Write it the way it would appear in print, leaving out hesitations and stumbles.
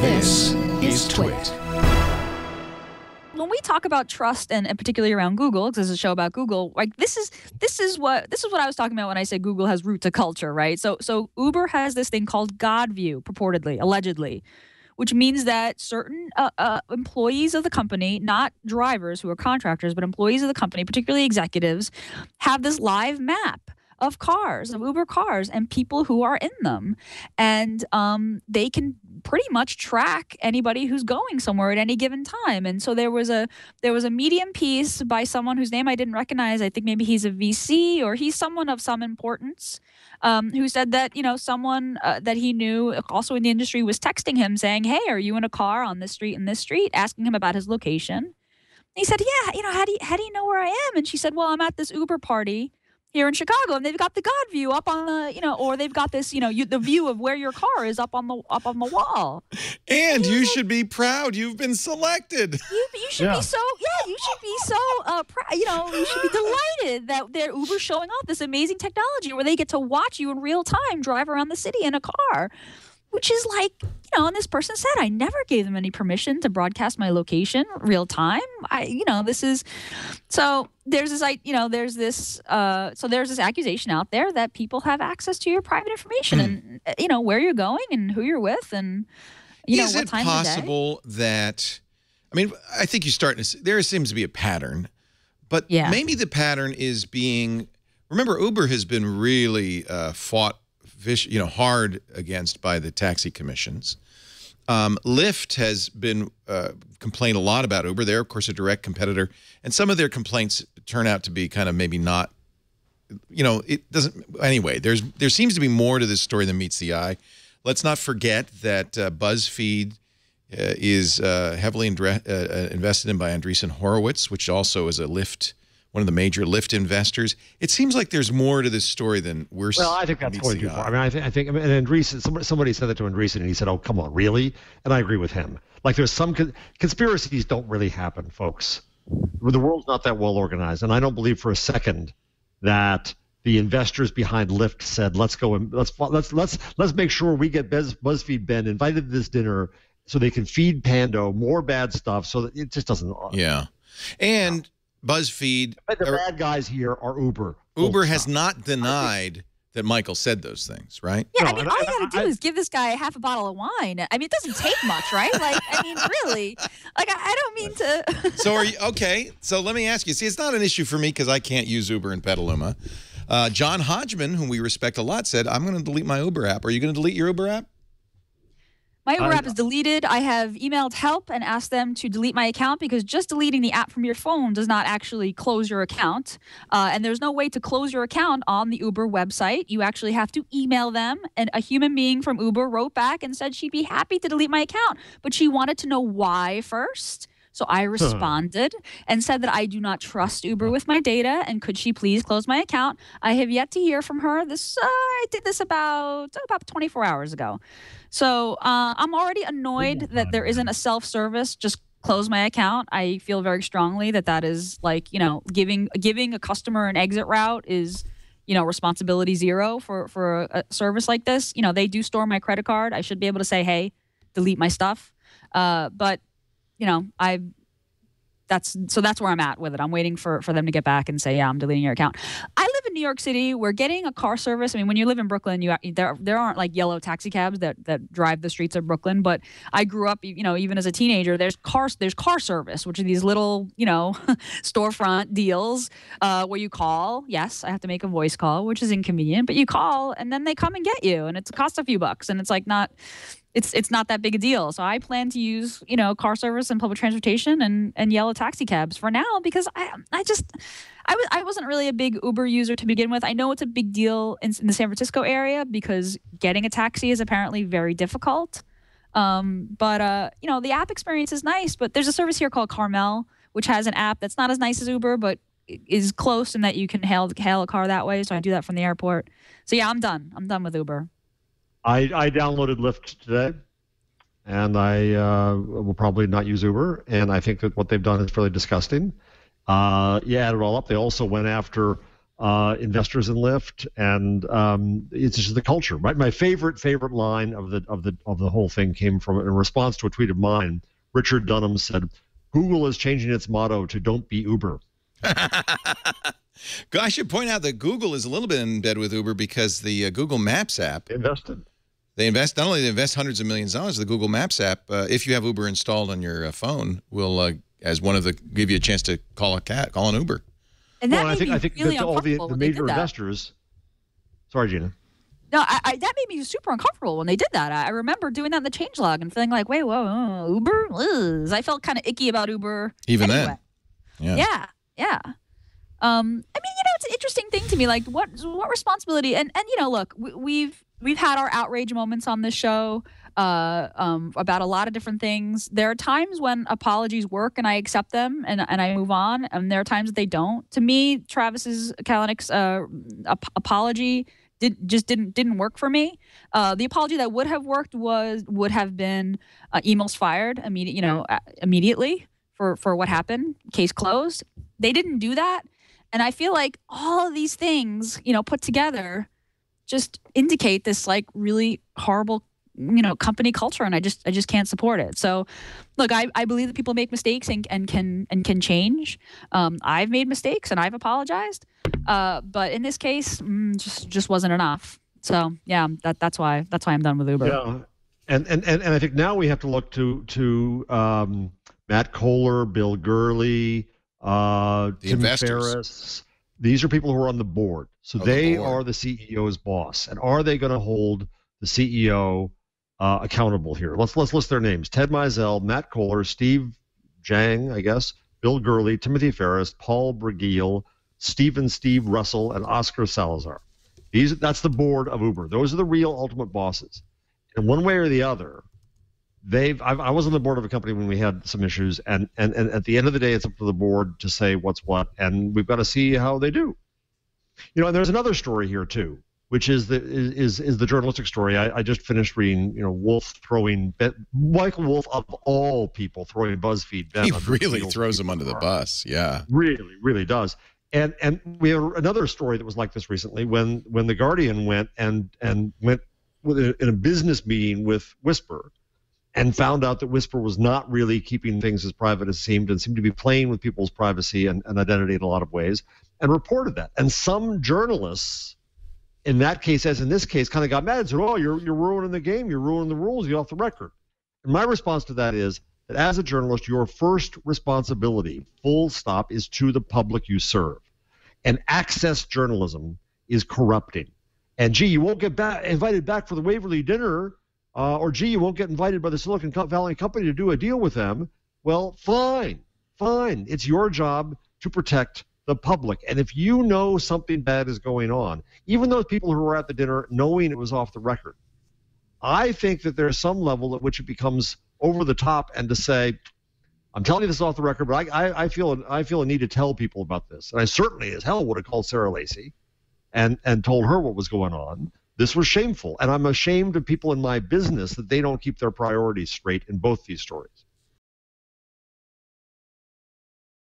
This is TWiT. When we talk about trust and particularly around Google, because this is a show about Google, like this is what I was talking about when I said Google has root to culture, right? So Uber has this thing called God view, purportedly, allegedly, which means that certain employees of the company, not drivers who are contractors, but employees of the company, particularly executives, have this live map of cars, of Uber cars, and people who are in them. And they can pretty much track anybody who's going somewhere at any given time. And so there was a Medium piece by someone whose name I didn't recognize. I think maybe he's a VC or he's someone of some importance, who said that, someone that he knew also in the industry was texting him saying, "Hey, are you in a car on this street and this street?" asking him about his location. And he said, "Yeah, how do you know where I am?" And she said, "Well, I'm at this Uber party here in Chicago, and they've got the God view up on the, or they've got this, the view of where your car is up on the wall." And you should be proud. You've been selected. You should be so, you should be so proud. You should be delighted that they're Uber showing off this amazing technology where they get to watch you in real time drive around the city in a car. Which is like, and this person said, I never gave them any permission to broadcast my location real time. So there's this, there's this accusation out there that people have access to your private information and, where you're going and who you're with and, is what time of day. Is it possible that, I think you're starting to see, there seems to be a pattern, but maybe the pattern is remember, Uber has been really fought hard against by the taxi commissions. Lyft has been complained a lot about Uber. They're, of course, a direct competitor. And some of their complaints turn out to be kind of maybe not, it doesn't. Anyway, there seems to be more to this story than meets the eye. Let's not forget that BuzzFeed is heavily invested in by Andreessen Horowitz, which also is one of the major Lyft investors. It seems like there's more to this story than we're. Well, I think that's totally too far. I think, and Andreessen, somebody said that to Andreessen, and he said, "Oh, come on, really?" And I agree with him. Like, there's some conspiracies don't really happen, folks. The world's not that well organized, and I don't believe for a second that the investors behind Lyft said, "Let's go and let's make sure we get BuzzFeed Ben invited to this dinner so they can feed Pando more bad stuff." So that it just doesn't. Yeah, and. BuzzFeed. The bad guys here are Uber. Uber has not denied that Michael said those things, right? Yeah, all you got to do is give this guy half a bottle of wine. It doesn't take much, right? Really. I don't mean to. So are you okay? So let me ask you. See, it's not an issue for me because I can't use Uber in Petaluma. John Hodgman, whom we respect a lot, said, "I'm going to delete my Uber app." Are you going to delete your Uber app? My Uber app is deleted. I have emailed help and asked them to delete my account because just deleting the app from your phone does not actually close your account. And there's no way to close your account on the Uber website. You actually have to email them. And a human being from Uber wrote back and said she'd be happy to delete my account, but she wanted to know why first. So I responded and said that I do not trust Uber with my data and could she please close my account. I have yet to hear from her. I did this about 24 hours ago. So I'm already annoyed that there isn't a self-service, just close my account. I feel very strongly that is like, giving a customer an exit route is, responsibility zero for a service like this. They do store my credit card. I should be able to say, hey, delete my stuff. But that's where I'm at with it. I'm waiting for them to get back and say, yeah, I'm deleting your account. I live in New York City. We're getting a car service. When you live in Brooklyn, there aren't like yellow taxi cabs that drive the streets of Brooklyn. But I grew up, even as a teenager, there's car service, which are these little, storefront deals where you call. Yes, I have to make a voice call, which is inconvenient, but you call and then they come and get you, and it costs a few bucks, and it's like not. It's not that big a deal. So I plan to use, car service and public transportation and yellow taxi cabs for now because I wasn't really a big Uber user to begin with. I know it's a big deal in the San Francisco area because getting a taxi is apparently very difficult. But the app experience is nice, but there's a service here called Carmel, which has an app that's not as nice as Uber, but is close in that you can hail a car that way. So I do that from the airport. So yeah, I'm done. I'm done with Uber. I downloaded Lyft today, and I will probably not use Uber, and I think that what they've done is fairly disgusting. You add it all up. They also went after investors in Lyft, and it's just the culture. My favorite line of the whole thing came from in response to a tweet of mine. Richard Dunham said, "Google is changing its motto to 'Don't be Uber.'" I should point out that Google is a little bit in bed with Uber because the Google Maps app invested. They invest not only they invest hundreds of millions of dollars. The Google Maps app, if you have Uber installed on your phone, will as one of the give you a chance to call an Uber. And that I think really all the major investors. Sorry, Gina. No, that made me super uncomfortable when they did that. I remember doing that in the changelog and feeling like, wait, whoa, Uber? Ugh. I felt kind of icky about Uber. Even anyway. then. Yeah. I mean, it's an interesting thing to me. Like, what responsibility? And look, we've had our outrage moments on this show about a lot of different things. There are times when apologies work and I accept them and I move on, and there are times that they don't. To me, Travis Kalanick's apology didn't work for me. The apology that would have worked would have been emails fired immediately for what happened, case closed. They didn't do that, and I feel like all of these things, put together, just indicate this like really horrible, company culture, and I just can't support it. So, look, I believe that people make mistakes and can change. I've made mistakes and I've apologized, but in this case, just wasn't enough. So yeah, that's why I'm done with Uber. Yeah, and I think now we have to look to Matt Kohler, Bill Gurley, Tim Ferriss. These are people who are on the board, so they are the CEO's boss. And are they going to hold the CEO accountable here? Let's list their names: Ted Mizell, Matt Kohler, Steve Zhang, I guess, Bill Gurley, Timothy Ferriss, Paul Brigil, Steve Russell, and Oscar Salazar. That's the board of Uber. Those are the real ultimate bosses. And one way or the other, I was on the board of a company when we had some issues, and at the end of the day, it's up to the board to say what's what, and we've got to see how they do. And there's another story here too, which is the journalistic story. I just finished reading, Michael Wolff, of all people, throwing BuzzFeed. He really throws him under the bus. Yeah, really does. And we have another story that was like this recently when the Guardian went in a business meeting with Whisper, and found out that Whisper was not really keeping things as private as seemed, and seemed to be playing with people's privacy and identity in a lot of ways, and reported that. And some journalists, in that case, as in this case, kind of got mad and said, "Oh, you're ruining the game. You're ruining the rules. You're off the record." And my response to that is that as a journalist, your first responsibility, full stop, is to the public you serve. And access journalism is corrupting. And gee, you won't get invited back for the Waverly dinner. Or gee, you won't get invited by the Silicon Valley company to do a deal with them. Well, fine. It's your job to protect the public. And if you know something bad is going on, even those people who were at the dinner knowing it was off the record, I think that there's some level at which it becomes over the top, and to say, I'm telling you this off the record, but I feel a need to tell people about this. And I certainly as hell would have called Sarah Lacy and told her what was going on. This was shameful, and I'm ashamed of people in my business that they don't keep their priorities straight in both these stories.